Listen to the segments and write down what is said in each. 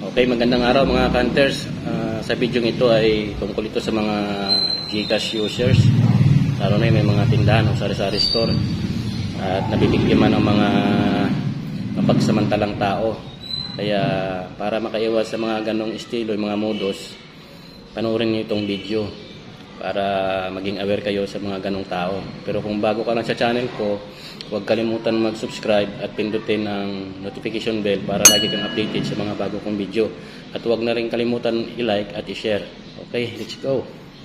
Okay, magandang araw mga hunters. Sa video ito ay tungkol ito sa mga GCash users. Lalo na may mga tindahan o sari-sari store at nabibiktima ng mga mapagsamantalang tao. Kaya para makaiwas sa mga ganong estilo, yung mga modus, panoorin niyo itong video para maging aware kayo sa mga ganong tao. Pero kung bago ka lang sa channel ko, huwag kalimutan mag-subscribe at pindutin ang notification bell para lagi kang updated sa mga bago kong video. At huwag na rin kalimutan i-like at i-share. Okay, let's go!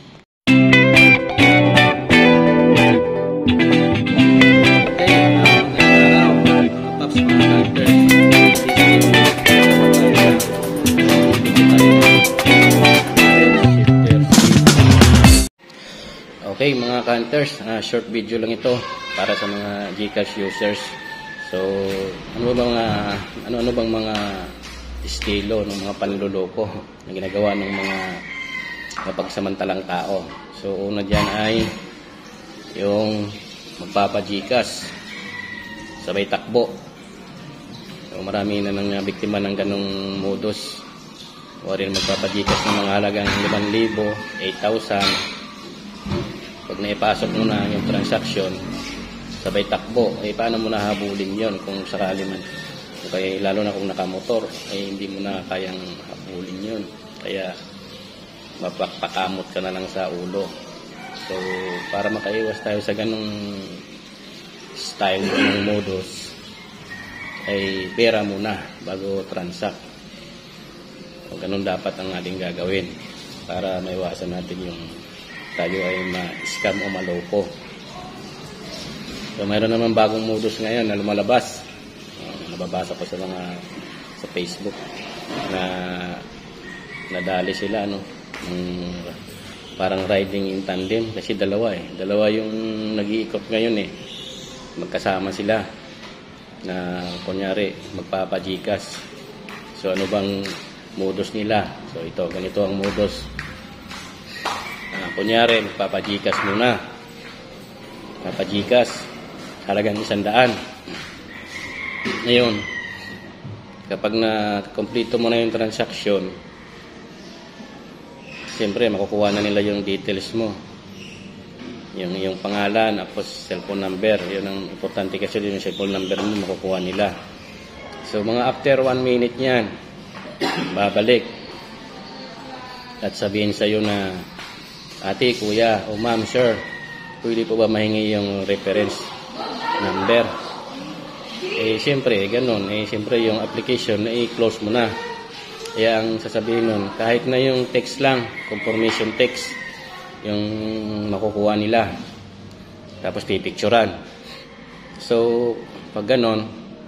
Okay mga hunters, short video lang ito para sa mga GCash users. So, ano bang mga estilo ng mga panluloko na ginagawa ng mga mapagsamantalang tao? So, una diyan ay yung magpapa-GCash sabay takbo. So, marami na nang biktima ng ganong modus. O rin magpapa-GCash ng mga halagang 5,000, 8,000. Pag naipasok mo na yung transaction, sabay takbo, paano mo nahabulin yon kung sakali man? Okay, lalo na kung nakamotor, hindi mo na kayang habulin yon. Kaya, mapagpakamot ka na lang sa ulo. So, para makaiwas tayo sa ganong style ng modus, ay pera muna bago transact. O ganun dapat ang ating gagawin para maiwasan natin yung tayo ay ma-scam o maloko. So, mayroon naman bagong modus ngayon na lumalabas. Nababasa ko sa Facebook na nadali sila, parang riding in tandem kasi dalawa yung nag-iikot ngayon magkasama sila na kunyari magpapa-GCash. So, ano bang modus nila? So, ganito ang modus. Kunyari, magpapa-GCash muna. Papa-GCash, halagang 100. Ngayon, kapag na-complete mo na yung transaction, siyempre, makukuha na nila yung details mo. Yung pangalan, tapos cellphone number. Yun ang importante kasi yung cellphone number mo, makukuha nila. So, mga after 1 minute yan, babalik. At sabihin sa'yo na, ate, kuya, o ma'am, sir, pwede po ba mahingi yung reference number? Siyempre, ganun. Siyempre, yung application, i-close mo na. Kaya ang sasabihin nun, kahit na yung text lang, confirmation text, yung makukuha nila. Tapos, pipicturan. So, pag ganun,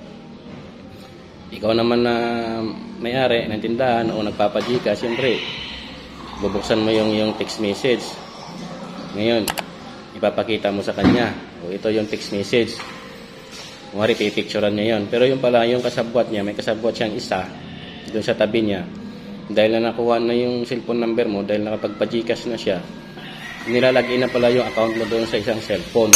ikaw naman na may-ari ng tindahan o nagpapa-GCash, siyempre, bubuksan mo yung text message. Ngayon, ipapakita mo sa kanya. O ito yung text message. Kumari, pipicturean niya yun. Pero yung pala, yung kasabwat niya, may kasabwat siyang isa doon sa tabi niya. Dahil na nakuha na yung cellphone number mo, dahil nakapagpa-GCash na siya, nilalagay na pala yung account mo doon sa isang cellphone.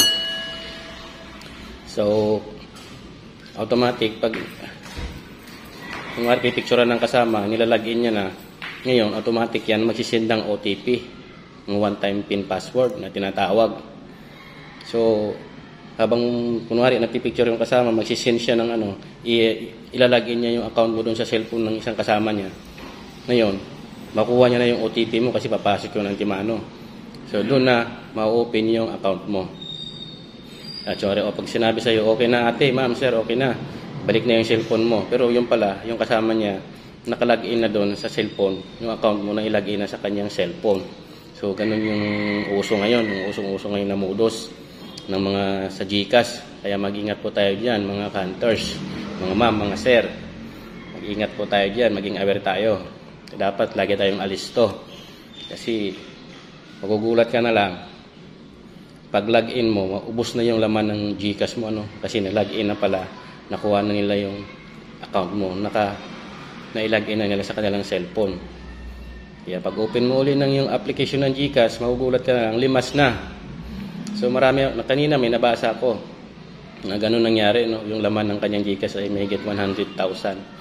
So, automatic, pag kumari, pipicturean ng kasama, nilalagay niya na. Ngayon, automatic yan, magsisend ng OTP, ng one-time PIN password na tinatawag. So, habang kunwari nagpipicture yung kasama, magsisend siya ng ilalagay niya yung account mo doon sa cellphone ng isang kasama niya. Ngayon, makuha niya na yung OTP mo kasi papasok yun ng timano. So, doon na ma-open yung account mo. At sorry, pag sinabi sa'yo, okay na ate, ma'am, sir, okay na, balik na yung cellphone mo. Pero yung pala, yung kasama niya, nakalagin na doon sa cellphone, yung account mo na ilagay na sa kanyang cellphone. So, ganun yung uso ngayon, yung usong-uso ngayon na modus ng mga sa GCash. Kaya mag-ingat po tayo dyan, mga hunters, mga ma'am, mga sir. Mag-ingat po tayo dyan, maging aware tayo. Dapat lagi tayong alisto. Kasi, magugulat ka na lang, pag login mo, maubos na yung laman ng GCash mo, kasi na-login na pala, nakuha na nila yung account mo, na-ilagin na nila sa kanilang cellphone. Kaya pag open mo ulit ng yung application ng GCash, magugulat ka na lang, limas na. So marami, kanina may nabasa ako na ganun nangyari, yung laman ng kanyang GCash ay mahigit 100,000.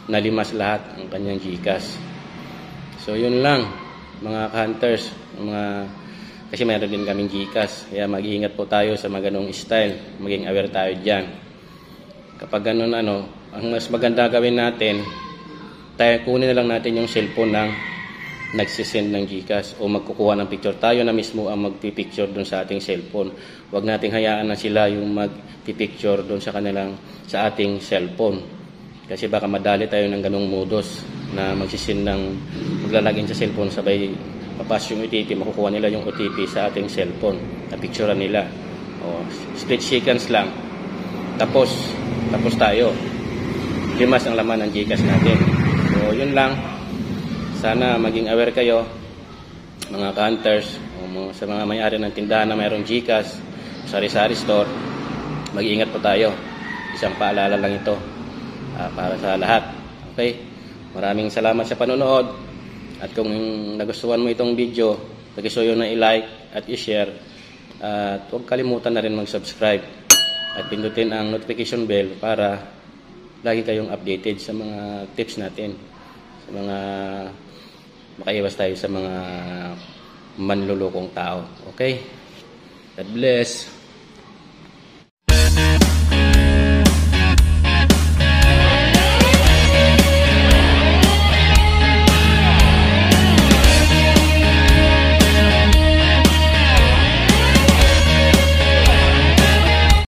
nalimas lahat ang kanyang GCash. So yun lang mga hunters, kasi mayroon din kaming GCash, kaya mag-iingat po tayo sa mga ganong style, maging aware tayo dyan. Kapag ganun ang mas maganda gawin natin, tayo kunin na lang natin yung cellphone ng nagsisend ng GCash o magkukuha ng picture. Tayo na mismo ang magpipicture doon sa ating cellphone. Huwag nating hayaan na sila yung magpipicture doon sa ating cellphone. Kasi baka madali tayo ng ganong modus na magsisend maglalagin sa cellphone, sabay papas yung OTP, makukuha nila yung OTP sa ating cellphone na picturean nila. O, split seconds lang. Tapos tayo. Limas ang laman ng GCash natin. So, yun lang. Sana maging aware kayo, mga hunters, o sa mga may-ari ng tindahan na mayroong GCash, sari-sari store, mag-iingat po tayo. Isang paalala lang ito para sa lahat. Okay? Maraming salamat sa panonood. At kung nagustuhan mo itong video, pag-isuyo na i-like at i-share. At huwag kalimutan na rin mag-subscribe at pindutin ang notification bell para lagi kayong updated sa mga tips natin, sa mga makaiwas tayo sa mga manlulokong tao. Okay? God bless.